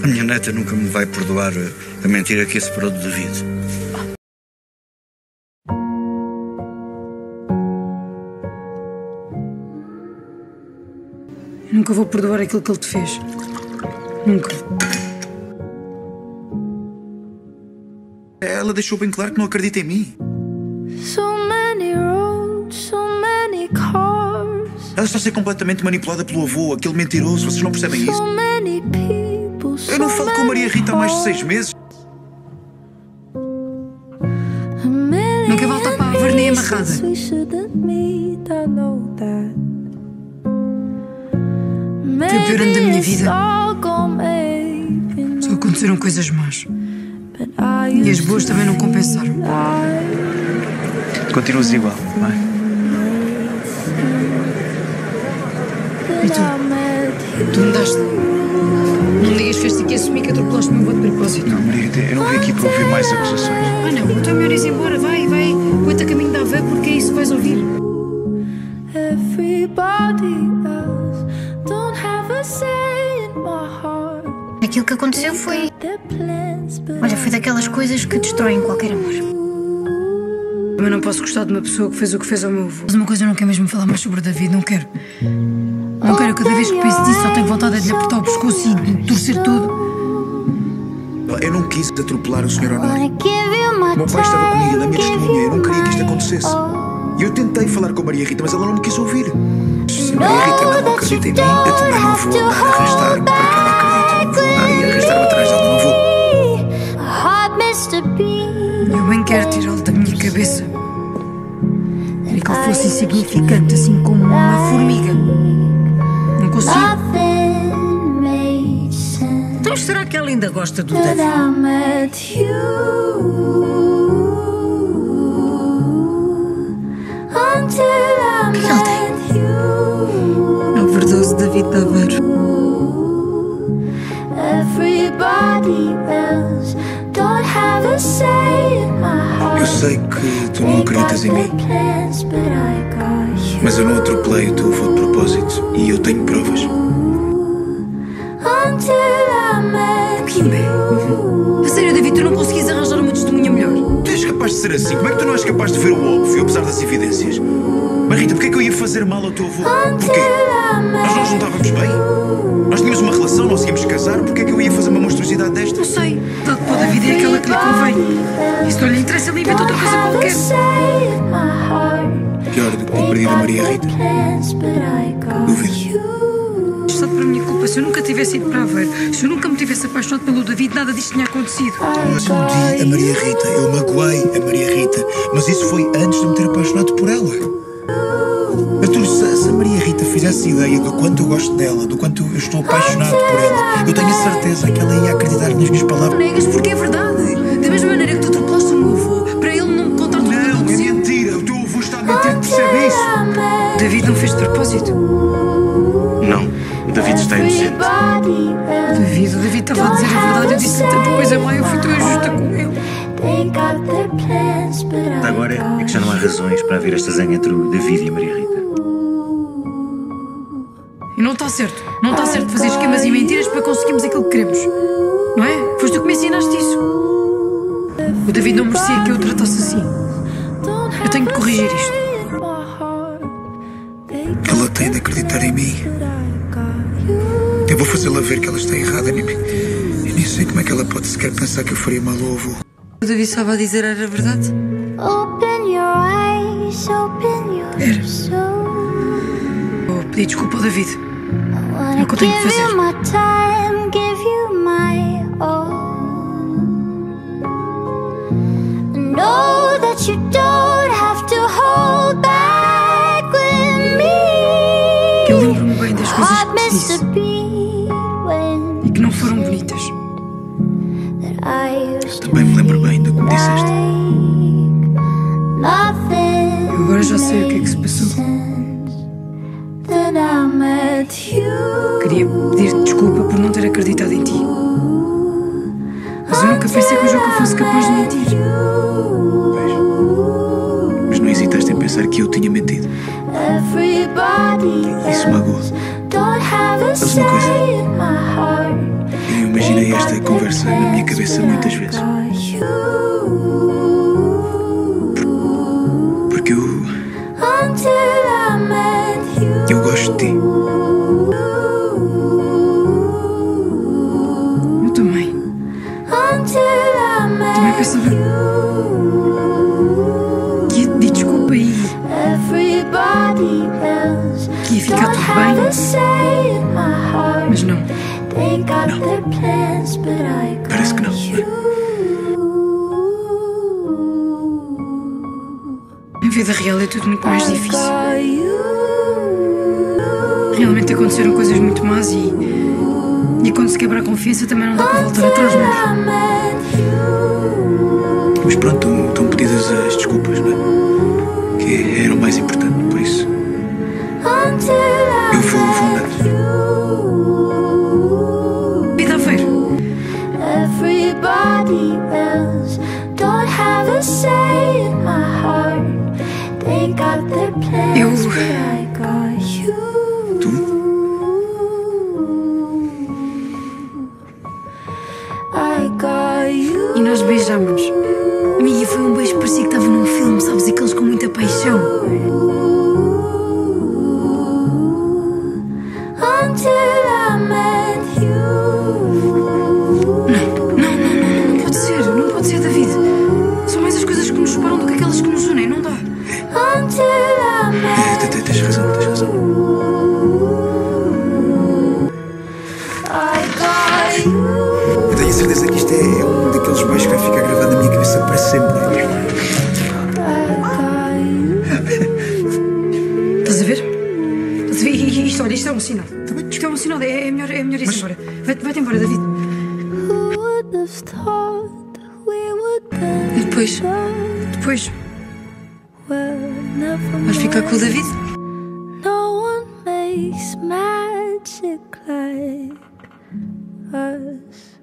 A minha neta nunca me vai perdoar a mentira que separou de David. Nunca vou perdoar aquilo que ele te fez. Nunca. Ela deixou bem claro que não acredita em mim. Ela está a ser completamente manipulada pelo avô, aquele mentiroso. Vocês não percebem isso? Eu não falo com a Maria Rita há mais de 6 meses. Nunca volta para a Verney amarrada. Foi o pior ano da minha vida. Só aconteceram coisas más. E as boas também não compensaram. Continuas igual, não é? E tu? Tu mudaste? Não me digas que fez-te aqui assumir que atropelaste o meu voto de propósito. Não, Maria Rita, eu não vim aqui para ouvir mais acusações. Ah não, então é melhor ir embora. Vai, põe-te a caminho da Ave porque é isso que vais ouvir. Aquilo que aconteceu foi... Olha, foi daquelas coisas que destroem qualquer amor. Mas não posso gostar de uma pessoa que fez o que fez ao meu avô. Mas uma coisa, eu não quero mesmo falar mais sobre o David, não quero. Não quero, cada vez que penso nisso só tenho vontade de lhe apertar o pescoço e de torcer tudo. Eu não quis atropelar o Sr. Honório. O meu pai estava comigo, na minha testemunha, eu não queria que isto acontecesse. E eu tentei falar com a Maria Rita, mas ela não me quis ouvir. Se a Maria Rita não acredita em mim, eu também não vou andar a arrastar-me para que ela acredite. Não vou andar e arrastar-me atrás dela, não vou. Eu bem quero tirá-lo da minha cabeça. Queria que ele fosse insignificante, assim como uma formiga. Não consigo. Então será que ela ainda gosta do David? O que ele tem? É o verdoso David de Aveiro. Eu sei que tu não acreditas em mim, mas eu não atropelei o teu avô de propósito e eu tenho provas. A sério, David, tu não conseguis arranjar uma testemunha melhor? Tu és capaz de ser assim? Como é que tu não és capaz de ver o óbvio, apesar das evidências? Mas Rita, porquê é que eu ia fazer mal ao teu avô? Porquê? Nós não nos juntávamos bem? Nós tínhamos uma relação, nós íamos casar, porquê é que eu ia fazer uma monstruosidade desta? Não sei. Dado para o David é aquela que lhe convém. E se não lhe interessa, ele inventa outra coisa qualquer. Pior do que ter perdido a Maria Rita. Duvido. Isto é para a minha culpa. Se eu nunca tivesse ido para Aveiro, se eu nunca me tivesse apaixonado pelo David, nada disto tinha acontecido. Eu iludi a Maria Rita, eu magoei a Maria Rita, mas isso foi antes de me ter apaixonado por ela. Arthur, se a Maria Rita fizesse ideia do quanto eu gosto dela, do quanto eu estou apaixonado por ela, eu tenho a certeza que ela ia acreditar nas minhas palavras. Negas porque é verdade. Da mesma maneira que tu atropelaste o meu avô, para ele não me contar tudo o que Não, é aconteceu. mentira, o teu avô está a mentir, percebe isso? David não fez de propósito. Não, o David está inocente. O David estava a dizer a verdade. Eu disse tanta coisa má, eu fui tão injusta com ele. Agora é que já não há razões para haver esta zanha entre o David e a Maria Rita. E não está certo. Não está certo fazer esquemas e mentiras para conseguirmos aquilo que queremos. Não é? Foste tu que me ensinaste isso. O David não merecia que eu o tratasse assim. Eu tenho de corrigir isto. Ela tem de acreditar em mim. Eu vou fazê-la ver que ela está errada. Eu nem sei como é que ela pode sequer pensar que eu faria mal ao avô. O David estava a dizer era verdade? Era. Vou pedir desculpa ao David. É o que eu tenho que fazer. Eu lembro-me bem das coisas que te disse e que não foram bonitas. Eu também me lembro bem do que me disseste. Eu agora já sei o que é que se passou. Queria pedir-te desculpa por não ter acreditado em ti. Mas eu nunca pensei que o Joca fosse capaz de mentir. Pois. Mas não hesitaste em pensar que eu tinha mentido. Isso magoa. Sabes uma coisa? Eu e o imaginei esta conversa na minha cabeça muitas vezes. Porque eu gosto de ti. Eu também. Também pensava que ia te pedir desculpa e que ia ficar tudo bem. Mas não. Parece que não. A vida real é tudo muito mais difícil. Realmente aconteceram coisas muito más e quando se quebra a confiança também não dá para voltar atrás, Mas pronto, estão pedidas as desculpas, não é? Que era o mais importante, por isso. Eu vou andar. Vida a ver. Tu? E nós beijamos. Amiga, foi um beijo que parecia que estava num filme, sabes? Aqueles com muita paixão. Não pode ser. Não pode ser, David. São mais as coisas que nos separam do que aquelas que nos unem, não dá. Tens razão. Eu tenho a certeza que isto é um daqueles beijos que vai ficar gravado na minha cabeça para sempre. Estás a ver? Olha, isto é um sinal. Isto é um sinal, é melhor ir embora. Vai-te embora, David. E depois vais ficar com o David? No one makes magic like us.